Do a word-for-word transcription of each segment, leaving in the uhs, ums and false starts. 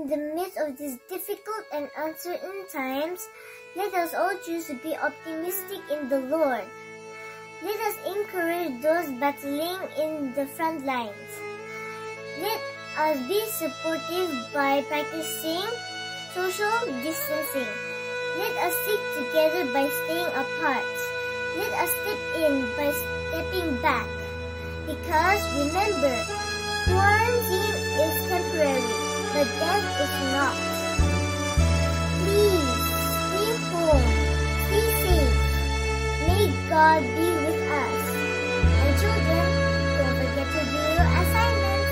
In the midst of these difficult and uncertain times, let us all choose to be optimistic in the Lord. Let us encourage those battling in the front lines. Let us be supportive by practicing social distancing. Let us stick together by staying apart. Let us step in by stepping back. Because remember, quarantine is temporary, but death is not. Please, stay home, stay safe. May God be with us. And children, don't forget to do your assignments.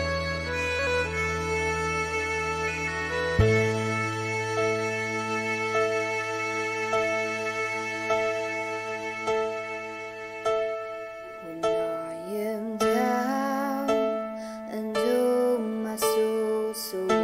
When I am down and oh my soul so